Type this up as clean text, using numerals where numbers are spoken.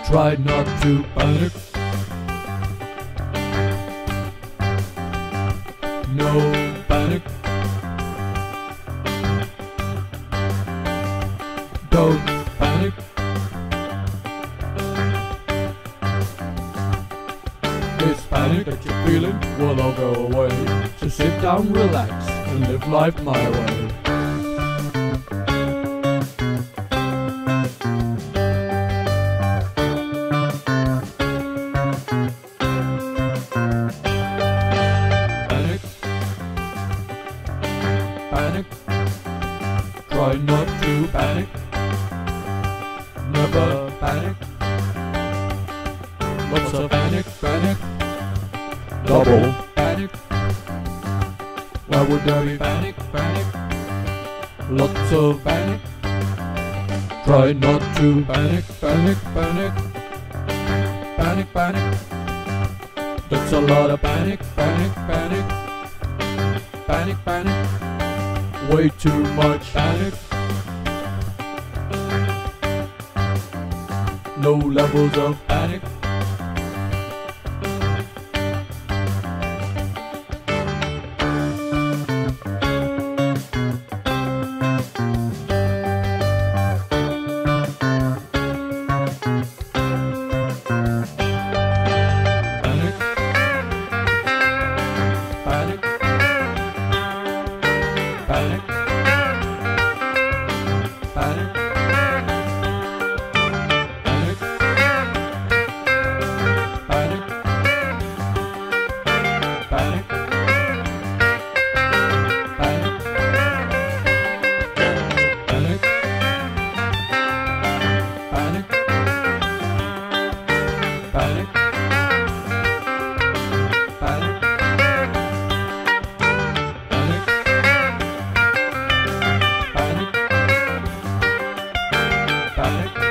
Try not to panic. No panic. Don't panic. This panic that you're feeling will all go away. So sit down, relax, and live life my way. Panic. Panic. Try not to panic. Never panic. Lots of panic, panic. Double panic. Why would there be panic, panic? Lots of panic. Try not to panic, panic, panic. Panic, panic. That's a lot of panic, panic, panic. Panic, panic. Way too much panic. Low levels of panic. Panic. Panic. Panic. Panic. Panic. Panic. Panic. Panic. Panic. Panic. Panic. Panic.